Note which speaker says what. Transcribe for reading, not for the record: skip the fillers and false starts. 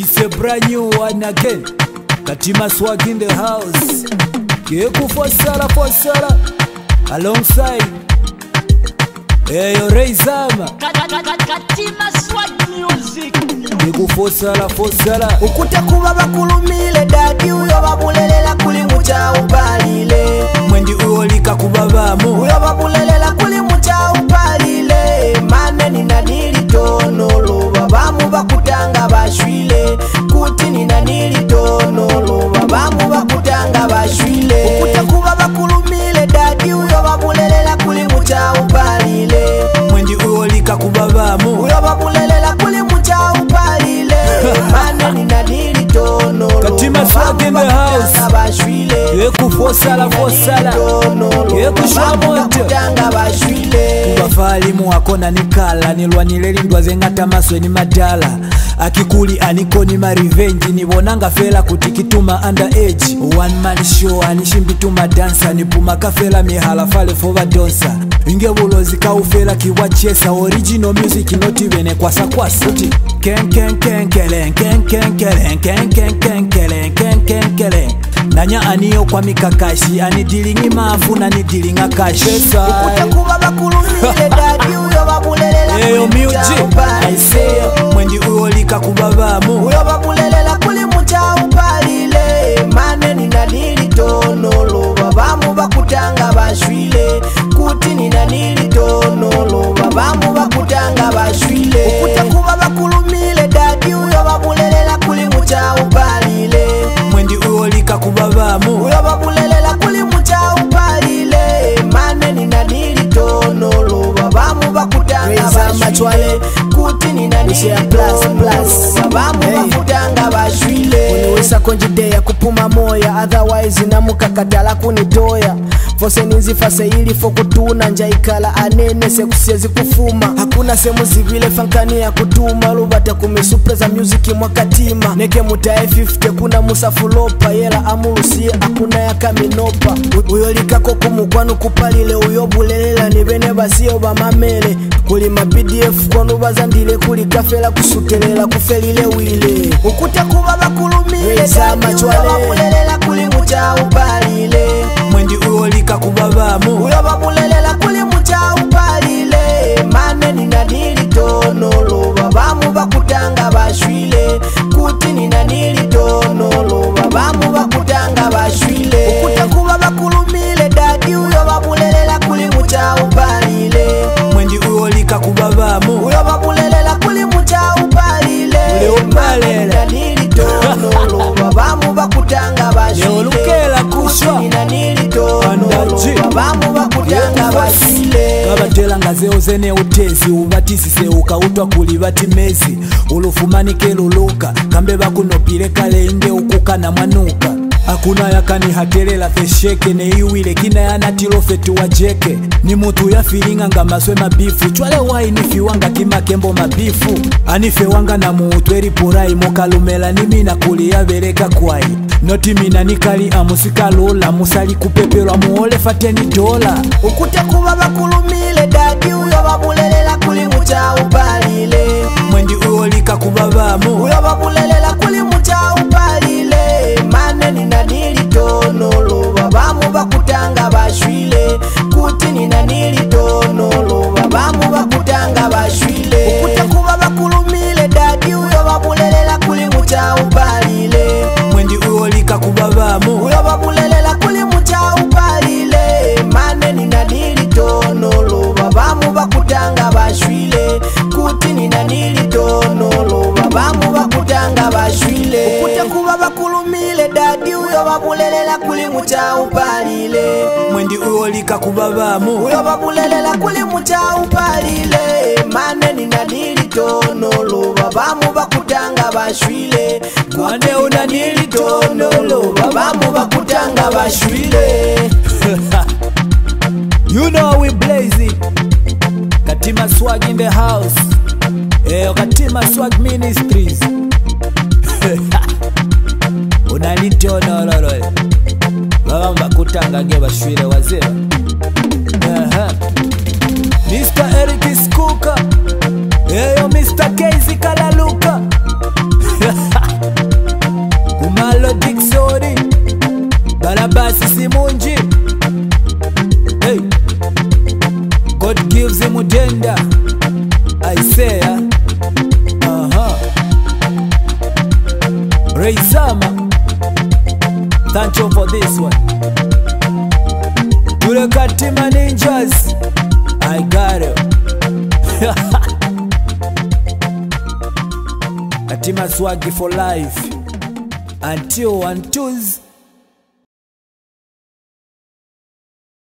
Speaker 1: It's a brand new one again. Katima Swag in the house. Keku for Sala alongside Ray Zama.
Speaker 2: Katima Swag music.
Speaker 1: Keku for Sala.
Speaker 3: Ukuta kuba bakulumile dadi uyo babulelela kuli mucha upalile.
Speaker 1: Mwendi uolika kubabamu
Speaker 3: uyo babulelela kuli mucha upalile. Mane nina litohonolo babamu bakutanga bashwile. Kuti nina litohonolo babamu bakutanga bashwile. Ukuta kuba bakulumile dadi uyo babulelela kuli mucha upalile.
Speaker 1: Mwendi uolika kubabamu
Speaker 3: uyo babulelela kuli mucha upalile. Mane nina litohonolo
Speaker 1: Katima Swag in the house. Keku for Sala Keku shwamonte Kubafalimu wakona nikala nilwanile lindwa zengata maswe ni madala. Akikuli anikoni ma revenge nibonanga fela kutikituma underage. One man show anishimbituma dansa nipuma kafela mihala fale fova donsa. Inge bulozi kaufela kiwa chesa original music noti vene kwasa Ken Nanya aniyo kwa mikakashi anidilingi mafu na nidilinga kashi.
Speaker 3: Ukuta kuba bakulumile dadi uyo babulelela
Speaker 1: Eyo music I say mwendi uolika kubabamu
Speaker 3: uyo babulelela kuli mucha upalile. Mane nina litohonolo babamu bakutanga bashwile. Kuti nina litohonolo babamu bakutanga bashwile. Ukuta kuba bakulumile dadi uyo babulelela kuli mucha upalile.
Speaker 1: Mwendi uolika kubabamu
Speaker 3: uyo babulelela kuli mucha upalile. Mane nina litohonolo babamu bakutanga bashwile. Kuti nina litohonolo babamu bakutanga bashwile. Uniwisa konjidea kupuma moya otherwise namukakatala kunitoya. Fose ninzifase ili fokutuna njaikala anene sekusiezi kufuma. Hakuna semu zivile fankani ya kutuma. Lubata kumisupreza music mwakatima. Neke mutae 50 kuna musafulopa. Yela amulusie akuna ya kaminopa. Uyolikako kumukwanu kupalile uyobulelela nibene basio bamamele. Kuli ma PDF kwanu bazandile kuli kafela kusutelela kufelile wile. Ukuta kuba bakulumile Ray Zama babulelela kuli mucha upalile.
Speaker 1: Mwendi uolika kubabamu
Speaker 3: uyo babulelela kuli mucha upalile. Mane nina litohonolo babamu bakutanga bashwile. Kuti nina litohonolo babamu bakutanga bashwile. Ukuta kuba bakulumile dadi uyo babulelela kuli mucha upalile.
Speaker 1: Mwendi uolika kubabamu
Speaker 3: uyo babulelela kuli mucha upalile.
Speaker 1: Mane
Speaker 3: nina litohonolo babamu bakutanga bashwile.
Speaker 1: Leolukela kushwa
Speaker 3: babamu bakutanga bashwile.
Speaker 1: Kabatela ngazeo zene utezi ubatisise ukautwa kuli batimezi. Ulufumanike luluka kambe bakunopile kalenge ukukana mwanuka. Hakuna yakani hatelela fesheke ne iwile kina yanatilo fetu wajeke. Ni mutu ya filinga nga maswe mabifu. Chwale wai nifi wanga kima kembo mabifu. Anife wanga na muutweri purai mokalumela nimi na kuli ya veleka kwai. Noti mina nikali amusika lola musali kupepelwa muole fateni dola.
Speaker 3: Ukuta kuba bakulumile dadi uyo babulelela kuli mucha upalile.
Speaker 1: Mwendi uolika kubabamu
Speaker 3: uyo babulelela kuli mucha upalile. Mane nina litohonolo babamu bakutanga bashwile. Kuti nina litohonolo babamu bakutanga bashwile. Ukuta kuba bakulumile dadi uyo babulelela kuli mucha upalile.
Speaker 1: Mwendi uolika kubabamu
Speaker 3: uyo babulelela kuli mucha upalile. Mane nina litohonolo babamu bakutanga bashwile. Kuti nina litohonolo babamu bakutanga bashwile. Ukuta kuba bakulumile dadi uyo babulelela kuli mucha upalile.
Speaker 1: Mwendi uolika kubabamu
Speaker 3: uyo babulelela kuli mucha upalile. Mane nina litohonolo babamu bakutanga bashwile.
Speaker 1: Mwane una litohonolo
Speaker 3: babamu bakutanga bashwile.
Speaker 1: You know we blaze it. Katima Swag in the house. Katima Swag Ministries. Una litohonolo babamu bakutanga nge bashwile wazee. Mr. Eric Skuka. Mr. Casey Kalaluka. gives him a gender. I say, Ray Zama, thank you for this one. To the Katima Ninjas, I got it. Katima swaggy for life. Until 1 2